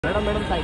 Madam madam side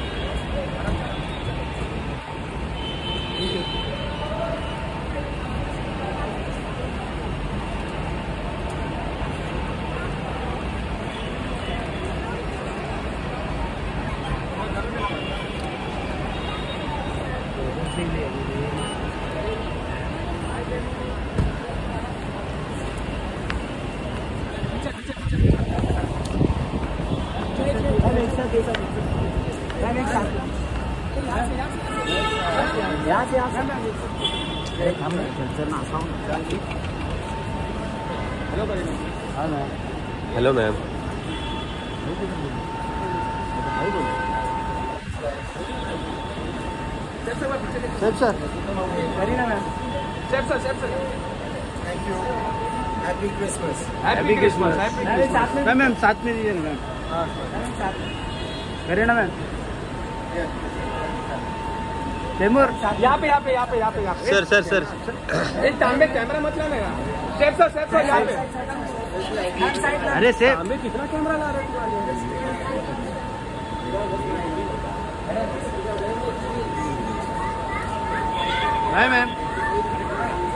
hello ma'am. Saif sir Kareena ma'am Saif sir thank you. Happy Christmas. Happy Christmas ma'am साथ में दीजिए ना ma'am. Kareena ma'am Taimur यहाँ पे सर एक टाइम में कैमरा मत लाना यार। सेफ सर यहाँ पे। अरे सेफ में कितना कैमरा ला रहे हो? मैम